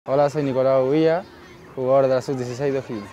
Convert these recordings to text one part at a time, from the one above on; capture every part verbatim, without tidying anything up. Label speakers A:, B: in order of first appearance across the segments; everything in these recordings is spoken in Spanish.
A: Hola, soy Nicolás Villa, jugador de la sub dieciséis de O'Higgins.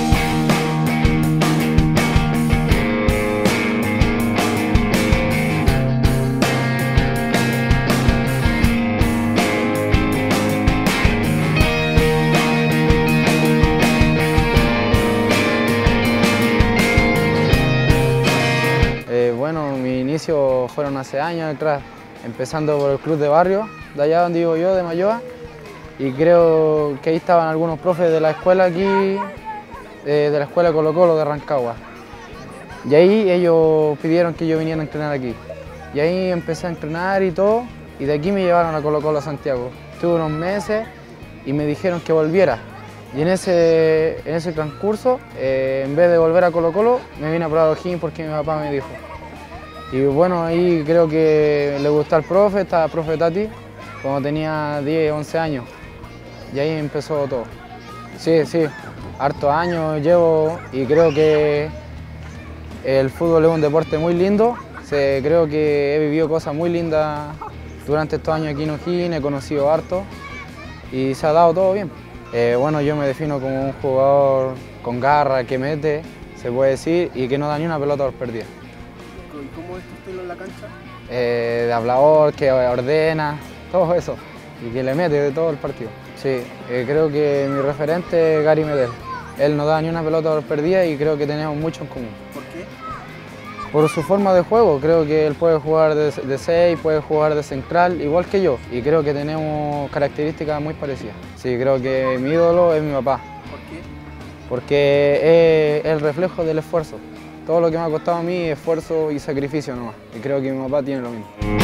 A: Eh, bueno, mi inicio fueron hace años atrás, empezando por el club de barrio, de allá donde vivo yo, de Mayoa. Y creo que ahí estaban algunos profes de la escuela aquí, eh, de la escuela Colo Colo de Rancagua. Y ahí ellos pidieron que yo viniera a entrenar aquí. Y ahí empecé a entrenar y todo, y de aquí me llevaron a Colo Colo a Santiago. Estuve unos meses y me dijeron que volviera. Y en ese, en ese transcurso, eh, en vez de volver a Colo Colo, me vine a probar a O'Higgins porque mi papá me dijo. Y bueno, ahí creo que le gustó al profe, estaba el profe Tati, cuando tenía diez, once años. Y ahí empezó todo. Sí, sí, hartos años llevo y creo que el fútbol es un deporte muy lindo. Se, creo que he vivido cosas muy lindas durante estos años aquí en O'Higgins, he conocido harto y se ha dado todo bien. Eh, bueno, yo me defino como un jugador con garra, que mete, se puede decir, y que no da ni una pelota por perdida.
B: ¿Y cómo es tu estilo en la cancha?
A: Eh, de hablador, que ordena, todo eso, y que le mete de todo el partido. Sí, eh, creo que mi referente es Gary Medel. Él no da ni una pelota por perdida y creo que tenemos mucho en común.
B: ¿Por qué?
A: Por su forma de juego, creo que él puede jugar de, de seis, puede jugar de central, igual que yo, y creo que tenemos características muy parecidas. Sí, creo que mi ídolo es mi papá.
B: ¿Por qué?
A: Porque es el reflejo del esfuerzo. Todo lo que me ha costado a mí es esfuerzo y sacrificio nomás, y creo que mi papá tiene lo mismo.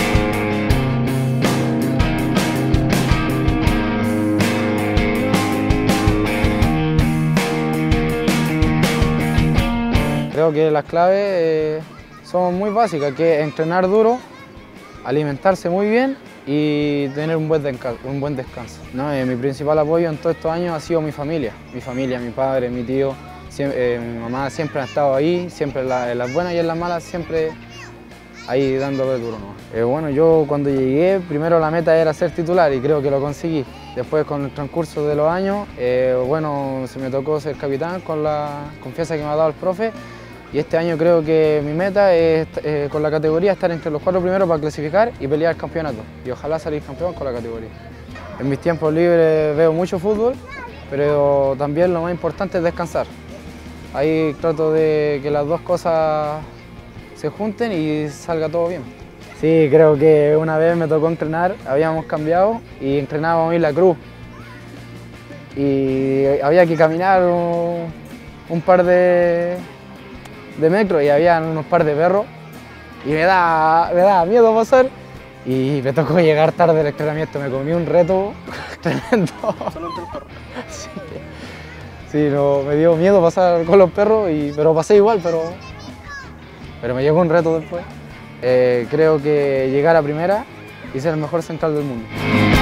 A: Creo que las claves eh, son muy básicas, que es entrenar duro, alimentarse muy bien y tener un buen descanso. Un buen descanso. No, eh, mi principal apoyo en todos estos años ha sido mi familia. Mi familia, mi padre, mi tío, siempre, eh, mi mamá siempre han estado ahí, siempre en, la, en las buenas y en las malas, siempre ahí dándole duro. ¿No? Eh, bueno, yo cuando llegué, primero la meta era ser titular y creo que lo conseguí. Después, con el transcurso de los años, eh, bueno, se me tocó ser capitán con la confianza que me ha dado el profe. Y este año creo que mi meta es, eh, con la categoría, estar entre los cuatro primeros para clasificar y pelear el campeonato. Y ojalá salir campeón con la categoría. En mis tiempos libres veo mucho fútbol, pero también lo más importante es descansar. Ahí trato de que las dos cosas se junten y salga todo bien. Sí, creo que una vez me tocó entrenar, habíamos cambiado y entrenábamos en la Cruz. Y había que caminar un, un par de... de metro y había unos par de perros y me daba, me daba miedo pasar y me tocó llegar tarde al entrenamiento, me comí un reto tremendo.
B: ¿Solo entre los perros?
A: Sí, sí no, me dio miedo pasar con los perros, y, pero pasé igual, pero, pero me llegó un reto después. Eh, creo que llegar a primera y ser el mejor central del mundo.